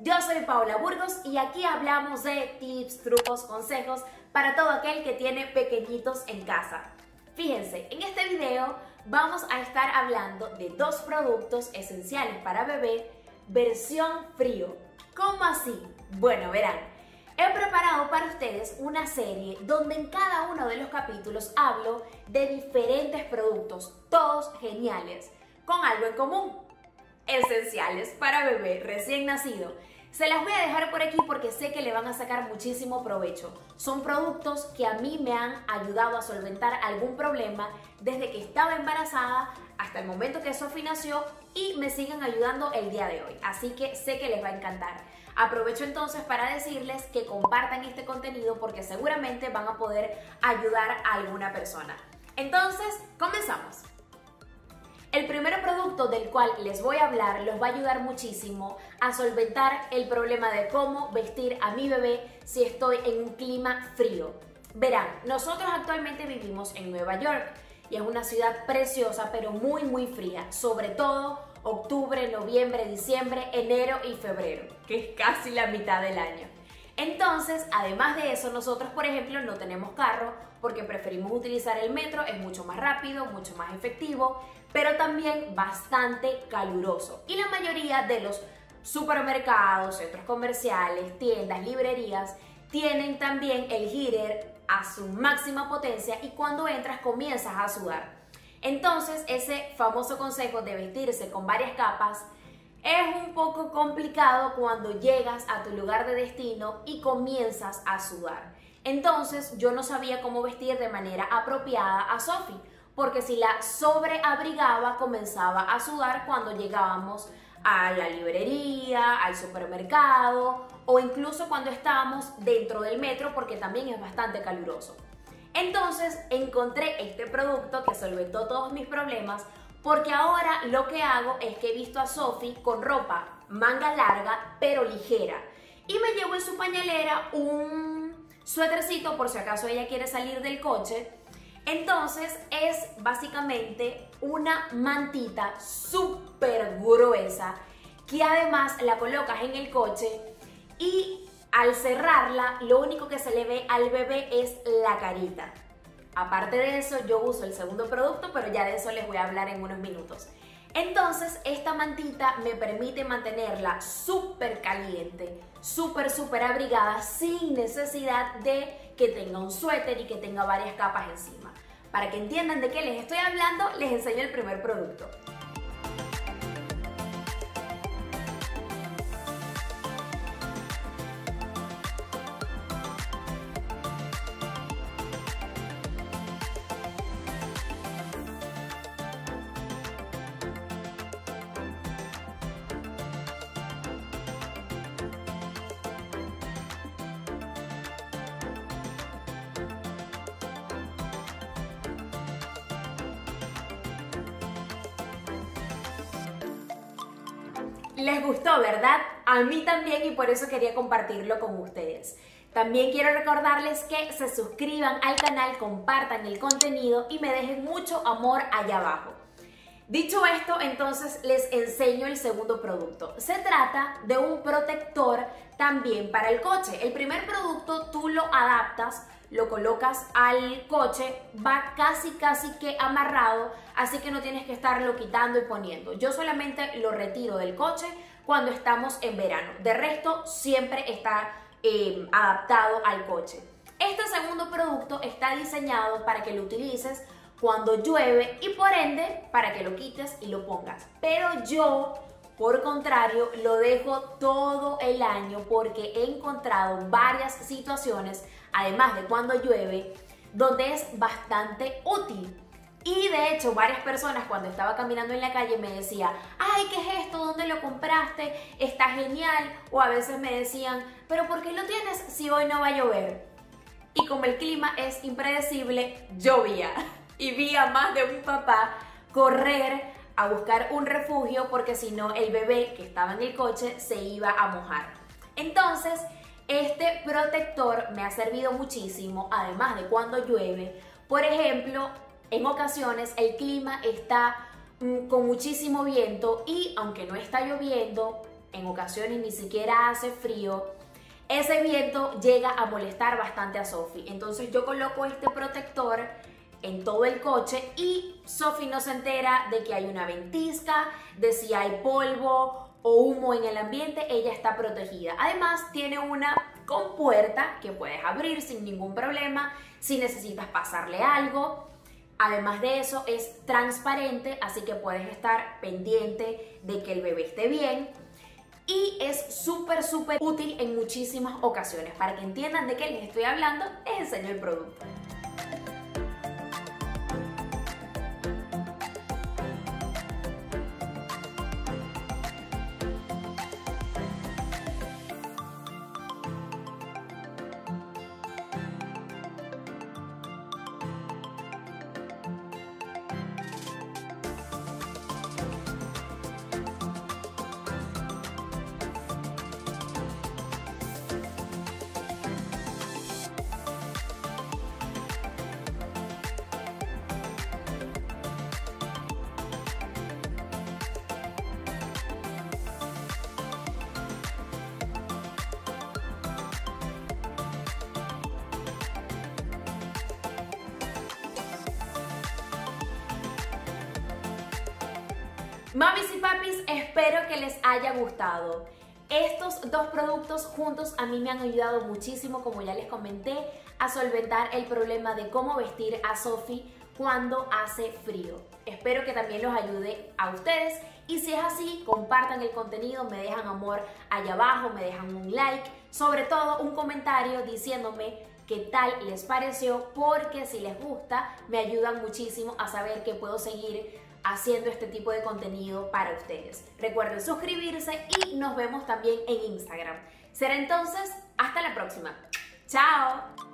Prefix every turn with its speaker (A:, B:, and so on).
A: Yo soy Paola Burgos y aquí hablamos de tips, trucos, consejos para todo aquel que tiene pequeñitos en casa. Fíjense, en este video vamos a estar hablando de dos productos esenciales para bebé, versión frío. ¿Cómo así? Bueno, verán, he preparado para ustedes una serie donde en cada uno de los capítulos hablo de diferentes productos, todos geniales, con algo en común: esenciales para bebé recién nacido. Se las voy a dejar por aquí porque sé que le van a sacar muchísimo provecho. Son productos que a mí me han ayudado a solventar algún problema desde que estaba embarazada hasta el momento que Sophie nació y me siguen ayudando el día de hoy. Así que sé que les va a encantar. Aprovecho entonces para decirles que compartan este contenido porque seguramente van a poder ayudar a alguna persona. Entonces, comenzamos. El primer producto del cual les voy a hablar los va a ayudar muchísimo a solventar el problema de cómo vestir a mi bebé si estoy en un clima frío. Verán, nosotros actualmente vivimos en Nueva York y es una ciudad preciosa pero muy fría, sobre todo octubre, noviembre, diciembre, enero y febrero, que es casi la mitad del año. Entonces, además de eso, nosotros, por ejemplo, no tenemos carro porque preferimos utilizar el metro, es mucho más rápido, mucho más efectivo, pero también bastante caluroso. Y la mayoría de los supermercados, centros comerciales, tiendas, librerías, tienen también el heater a su máxima potencia y cuando entras comienzas a sudar. Entonces, ese famoso consejo de vestirse con varias capas es un poco complicado cuando llegas a tu lugar de destino y comienzas a sudar. Entonces yo no sabía cómo vestir de manera apropiada a Sophie, porque si la sobreabrigaba comenzaba a sudar cuando llegábamos a la librería, al supermercado o incluso cuando estábamos dentro del metro porque también es bastante caluroso. Entonces encontré este producto que solventó todos mis problemas porque ahora lo que hago es que he visto a Sophie con ropa manga larga pero ligera y me llevo en su pañalera un suétercito por si acaso ella quiere salir del coche. Entonces es básicamente una mantita súper gruesa que además la colocas en el coche y al cerrarla lo único que se le ve al bebé es la carita. Aparte de eso, yo uso el segundo producto, pero ya de eso les voy a hablar en unos minutos. Entonces, esta mantita me permite mantenerla súper caliente, súper abrigada, sin necesidad de que tenga un suéter y que tenga varias capas encima. Para que entiendan de qué les estoy hablando, les enseño el primer producto. Les gustó, ¿verdad? A mí también y por eso quería compartirlo con ustedes. También quiero recordarles que se suscriban al canal, compartan el contenido y me dejen mucho amor allá abajo. Dicho esto, entonces les enseño el segundo producto. Se trata de un protector también para el coche. El primer producto tú lo adaptas, lo colocas al coche, va casi que amarrado, así que no tienes que estarlo quitando y poniendo. Yo solamente lo retiro del coche cuando estamos en verano. De resto, siempre está adaptado al coche. Este segundo producto está diseñado para que lo utilices cuando llueve y por ende para que lo quites y lo pongas. Pero yo, por contrario, lo dejo todo el año porque he encontrado varias situaciones, además de cuando llueve, donde es bastante útil. Y de hecho, varias personas cuando estaba caminando en la calle me decían: ¡ay, qué es esto! ¿Dónde lo compraste? Está genial. O a veces me decían: ¿pero por qué lo tienes si hoy no va a llover? Y como el clima es impredecible, llovía. Y vi a más de un papá correr a buscar un refugio porque si no el bebé que estaba en el coche se iba a mojar. Entonces, este protector me ha servido muchísimo, además de cuando llueve. Por ejemplo, en ocasiones el clima está con muchísimo viento y aunque no está lloviendo, en ocasiones ni siquiera hace frío, ese viento llega a molestar bastante a Sophie. Entonces yo coloco este protector en todo el coche y Sophie no se entera de que hay una ventisca, de si hay polvo o humo en el ambiente, ella está protegida. Además tiene una compuerta que puedes abrir sin ningún problema si necesitas pasarle algo. Además de eso es transparente, así que puedes estar pendiente de que el bebé esté bien. Y es súper útil en muchísimas ocasiones. Para que entiendan de qué les estoy hablando, les enseño el producto. Mamis y papis, espero que les haya gustado. Estos dos productos juntos a mí me han ayudado muchísimo, como ya les comenté, a solventar el problema de cómo vestir a Sophie cuando hace frío. Espero que también los ayude a ustedes y si es así, compartan el contenido, me dejan amor allá abajo, me dejan un like, sobre todo un comentario diciéndome qué tal les pareció, porque si les gusta me ayudan muchísimo a saber que puedo seguir haciendo este tipo de contenido para ustedes. Recuerden suscribirse y nos vemos también en Instagram. Será entonces hasta la próxima. ¡Chao!